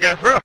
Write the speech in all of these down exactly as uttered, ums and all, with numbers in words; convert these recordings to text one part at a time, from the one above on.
get her.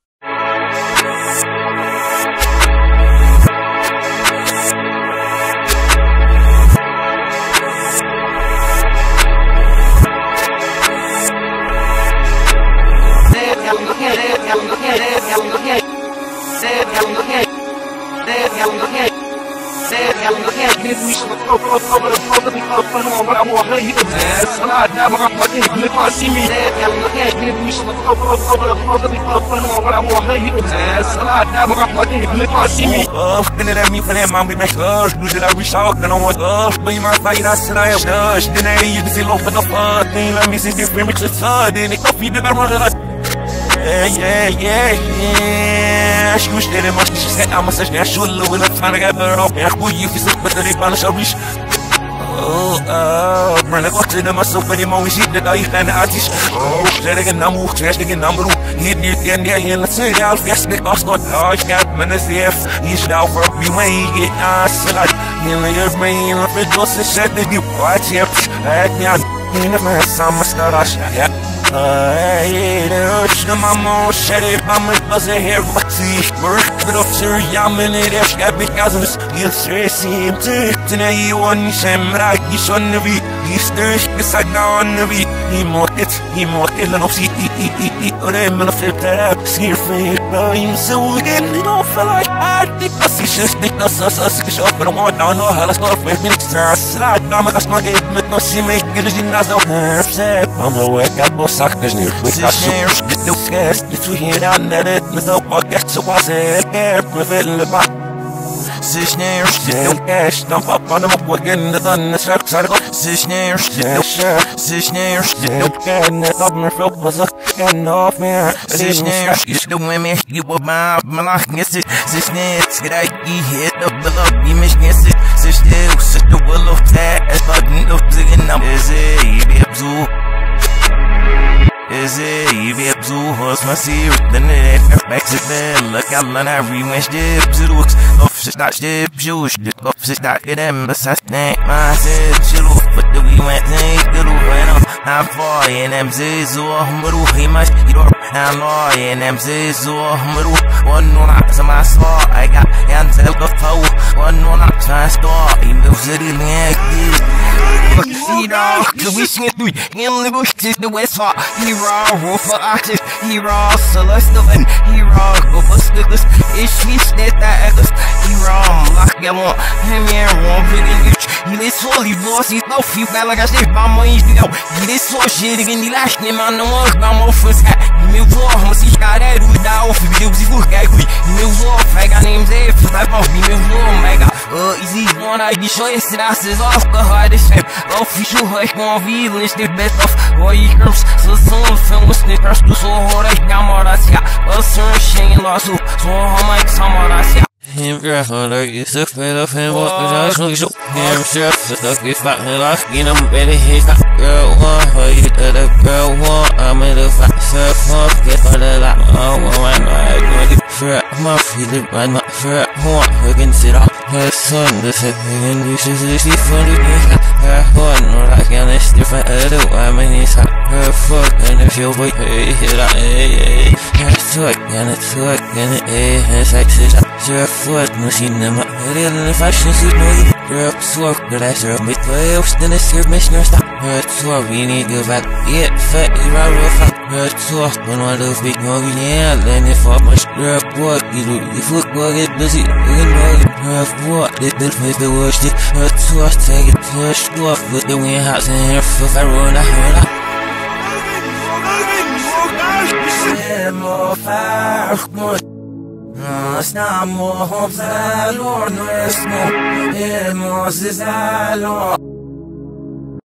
Yeah, yeah, yeah, yeah. Acho que os terem mais que se é ama se é chulo, eu não falo que é bom. É ruim, fiz o que ele fala sobre isso. Oh, oh, mas agora tem uma sopa de mão e gente da ilha na artista. Oh, já que não morre, já que não morre. E de que nem ele não sei já fez que gosto de hoje que mas é safe. Is now for me when you get us like. Ele é bem, ele fez doce sete de quatro. É que a menina vai sama estar a chegar. Hey, there's no mama, shut it, mama, doesn't hear what see. Work, but of sir, I'm in it, there's got because of this. You'll stress him too. Tonight, you want me, Sam, like you shouldn't be. He's thirsty, it's like now on the beat. He mocked it, he mocked it, and I'll see it. Or I'm gonna flip that up, see your face. But I'm so again, you don't feel like I think I see shit, think that's us, us, us, us, but I want to know how to start with me. Slide, I'm a smug, but no, see me, get it in as no upset. I'm the way I was. Cause near with us, get no gas, get to hear down that it was no podcast, so I said, yeah, prevail the back. Six names, no cash, dump up on them, we're getting the done, the sharks are got six names, no share, six names, no can, the government felt was a can off me. Six names, you the women, you were my malach, yes it, six names, get I hit the below, you miss it, six names, sit the willow, that as button of the number is a zoo. Is it even absurd? My serious, then it back to them. Look, I'm on every Wednesday. Looks off, she's not ship, shoes. Off, she's not get them. Besides, thank myself, chill. But the we went, thank the Lord. I'm far in M Z, so I'm a he must get up. I'm law in M Z, so I'm a one no not to my saw. I got and tell the foe. One no not to my store. In the city, like this. See, dog, the wishing it through. In the bush, is the west far. Hero, Wolfer Artist, Hero, Celestial, and Hero, go for stickers. It's sweet, that that echoes. Hero, lock them on. Him here, one big and huge. He is fully boss, he's no few bad like I said. My money's to go. He is so shit again, he last name on the work. My mouth was cat. He may war, I'm see how that do it now. If you do this, look at me. He may war, I got names there for that mouth. He may war, my god. Uh, easy one, I be sure it's the ass is off the hardest shape. Official, I can't be list the best of. Boy, you girls, so soon, film with snickers, do so hard, I got more that's ya. A sir, shane lost, so how much some more that's ya. Him grandfather is a fan of him, what was I show him, chef, the stuff is back in life, you know, better he's not girl one, how you did a girl one, I'm in the fat surf off, get for the lap, oh, one, I go to fret, my feeling, run my fret, one, we can sit up, her son, the second, this is the she for the day, her one, or I can list different, I mean, it's her fuck, and if you'll wait, hey, hit up, hey, hey, it's took, and it's took, and it, hey, it's like, it's foot, machine them up, real in the fashion suit, no, you drop, swap, the last of me, twelve, then it's your mission, stop, hurt, swap, we need to back, get fat, you're out of fat, hurt, swap, when one of big movie, yeah, then if I much drop, what, you do, if we go get busy, you can go get rough, what, they built with the worst, it hurt, swap, take it, push, swap, with the wind house in here, for I run, I heard up. More fire, more. Estamos a lor nuestro, hemos desde